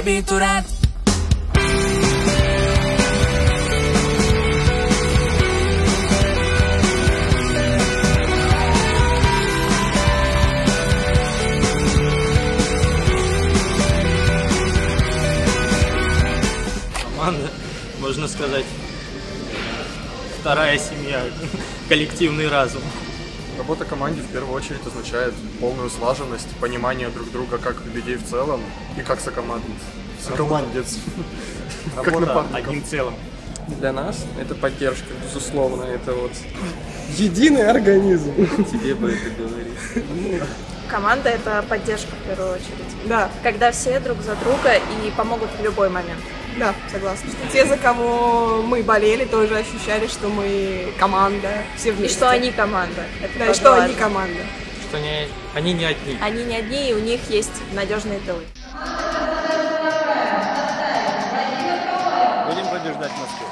barbiturado. Команда, можно сказать, вторая семья, коллективный разум. Работа в команде в первую очередь означает полную слаженность, понимание друг друга как людей в целом и как сокомандец. Работа одним целым. Для нас это поддержка, безусловно, это вот единый организм. Тебе бы это говорить. Команда – это поддержка в первую очередь. Да. Когда все друг за друга и помогут в любой момент. Да, согласна. Что те, за кого мы болели, тоже ощущали, что мы команда, все И вместе. что они команда. Это Да, и тоже что важно. они команда. Что они не одни. Они не одни, и у них есть надежные тылы. Будем побеждать Москву.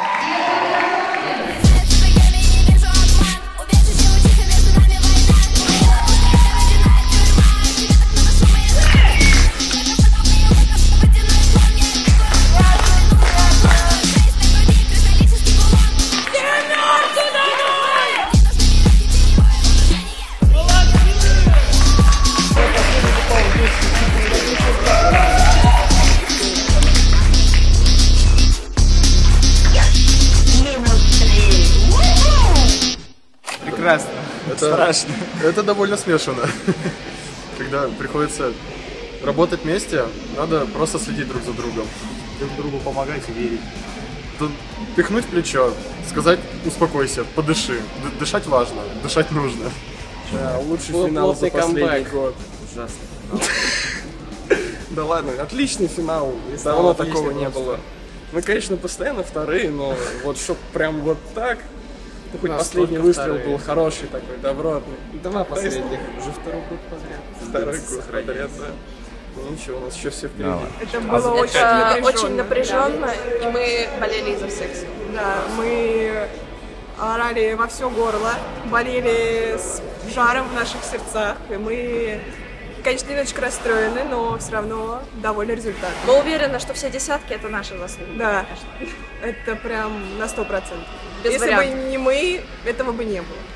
Прекрасно. Страшно. Это довольно смешано. Когда приходится работать вместе, надо просто следить друг за другом. Друг другу помогать и верить. Тут пихнуть в плечо, сказать успокойся, подыши. Дышать важно, дышать нужно. Да, лучший Был финал за плотный последний камбэк. год. Ужасно. Да ладно, отличный финал. Стало Давно отличным такого не было. Мы, конечно, постоянно вторые, но вот чтоб прям вот так. Ну, хоть последний выстрел был хороший такой, добротный. Два последних. Уже второй год подряд. Второй год подряд, да. Ну ничего, у нас еще все впереди. Это было Очень напряженно, и мы болели изо всех сил. Да, мы орали во все горло, болели с жаром в наших сердцах, и мы, конечно, немножечко расстроены, но все равно довольны результатом. Мы уверены, что все десятки – это наши заслуги. Да, это прям на 100%. Без Если вариантов. бы не мы, этого бы не было.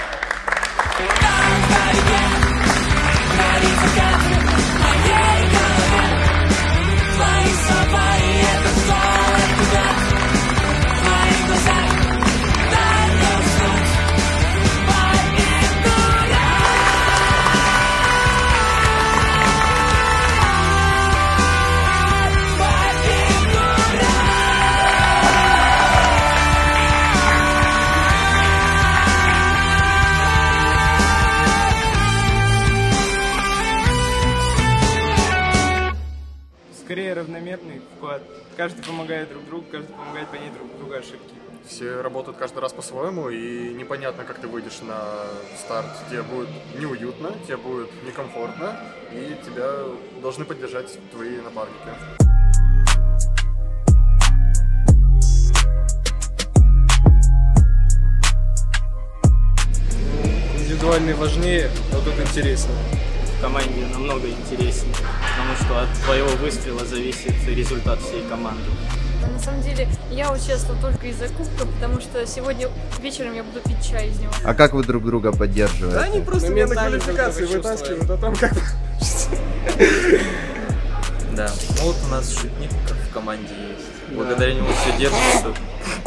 Скорее равномерный вклад. Каждый помогает друг другу, каждый помогает понять друг друга ошибки. Все работают каждый раз по-своему, и непонятно, как ты выйдешь на старт. Тебе будет неуютно, тебе будет некомфортно, и тебя должны поддержать твои напарники. Индивидуальный важнее, но тут интересно. В команде намного интереснее, потому что от твоего выстрела зависит результат всей команды. На самом деле, я участвовала только из-за кубка, потому что сегодня вечером я буду пить чай из него. А как вы друг друга поддерживаете? Да они просто меня на квалификации вытаскивают, а там как... Да. Ну вот у нас шутник в команде есть. Благодаря нему все держится.